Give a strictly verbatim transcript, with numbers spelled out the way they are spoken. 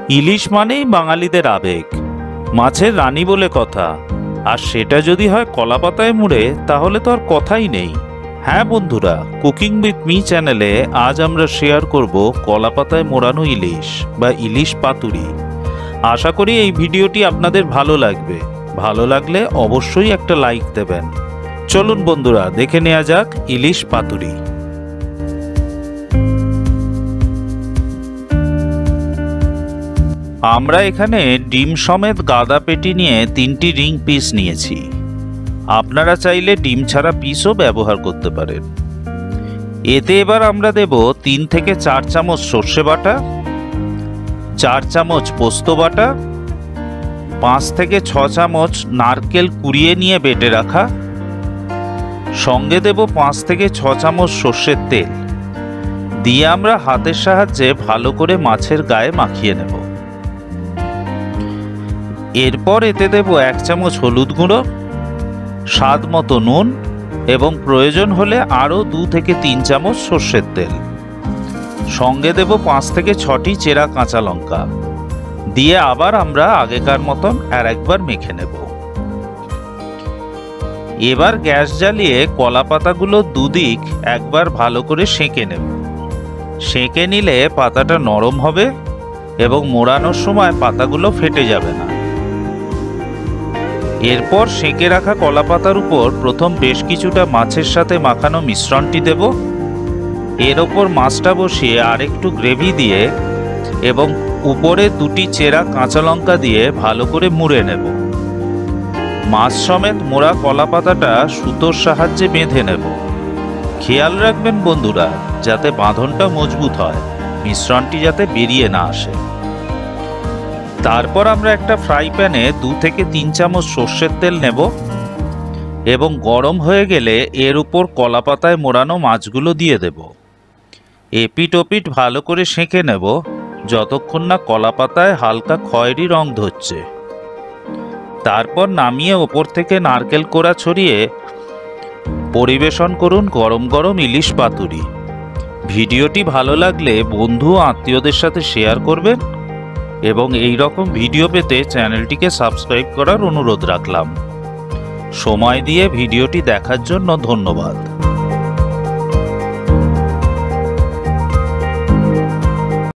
ইলিশ মানেই বাঙালিদের আবেগ, মাছের রানী বলে কথা। আর সেটা যদি হয় কলাপাতায় মুড়ে, তাহলে তো আর কথাই নেই। হ্যাঁ বন্ধুরা, কুকিং উইথ মি চ্যানেলে আজ আমরা শেয়ার করব কলাপাতায় মোড়ানো ইলিশ বা ইলিশ পাতুরি। আশা করি এই ভিডিওটি আপনাদের ভালো লাগবে। ভালো লাগলে অবশ্যই একটা লাইক দেবেন। চলুন বন্ধুরা, দেখে নেওয়া যাক ইলিশ পাতুরি। আমরা এখানে ডিম সমেত গাদা পেটি নিয়ে তিনটি রিং পিস নিয়েছি। আপনারা চাইলে ডিম ছাড়া পিসও ব্যবহার করতে পারেন। এতে এবার আমরা দেব তিন থেকে চার চামচ সর্ষে বাটা, চার চামচ পোস্ত বাটা, পাঁচ থেকে ছ চামচ নারকেল কুড়িয়ে নিয়ে বেটে রাখা, সঙ্গে দেব পাঁচ থেকে ছ চামচ সর্ষের তেল দিয়ে আমরা হাতের সাহায্যে ভালো করে মাছের গায়ে মাখিয়ে নেব। এরপর এতে দেব এক চামচ হলুদ গুঁড়ো, স্বাদ মতো নুন এবং প্রয়োজন হলে আরও দু থেকে তিন চামচ সর্ষের তেল। সঙ্গে দেব পাঁচ থেকে ছটি চেরা কাঁচা লঙ্কা দিয়ে আবার আমরা আগেকার মতন আর একবার মেখে নেব। এবার গ্যাস জ্বালিয়ে কলা পাতাগুলো দুদিক একবার ভালো করে সেঁকে নেব। সেঁকে নিলে পাতাটা নরম হবে এবং মোড়ানোর সময় পাতাগুলো ফেটে যাবে না। এরপর সেঁকে রাখা কলা পাতার উপর প্রথম বেশ কিছুটা মাছের সাথে মাখানো মিশ্রণটি দেব। এর ওপর মাছটা বসিয়ে আরেকটু গ্রেভি দিয়ে এবং উপরে দুটি চেরা কাঁচা লঙ্কা দিয়ে ভালো করে মুড়ে নেব। মাছ সমেত মোড়া কলা পাতাটা সুতোর সাহায্যে বেঁধে নেব। খেয়াল রাখবেন বন্ধুরা, যাতে বাঁধনটা মজবুত হয়, মিশ্রণটি যাতে বেরিয়ে না আসে। তারপর আমরা একটা ফ্রাই প্যানে দু থেকে তিন চামচ সর্ষের তেল নেব এবং গরম হয়ে গেলে এর উপর কলা পাতায় মোড়ানো মাছগুলো দিয়ে দেব। এপিট ওপিট ভালো করে সেঁকে নেব যতক্ষণ না কলা পাতায় হালকা খয়েরি রং ধরছে। তারপর নামিয়ে ওপর থেকে নারকেল কোড়া ছড়িয়ে পরিবেশন করুন গরম গরম ইলিশ পাতুরি। ভিডিওটি ভালো লাগলে বন্ধু ও আত্মীয়দের সাথে শেয়ার করবেন এবং এই রকম ভিডিও পেতে চ্যানেলটিকে সাবস্ক্রাইব করার অনুরোধ রাখলাম। সময় দিয়ে ভিডিওটি দেখার জন্য ধন্যবাদ।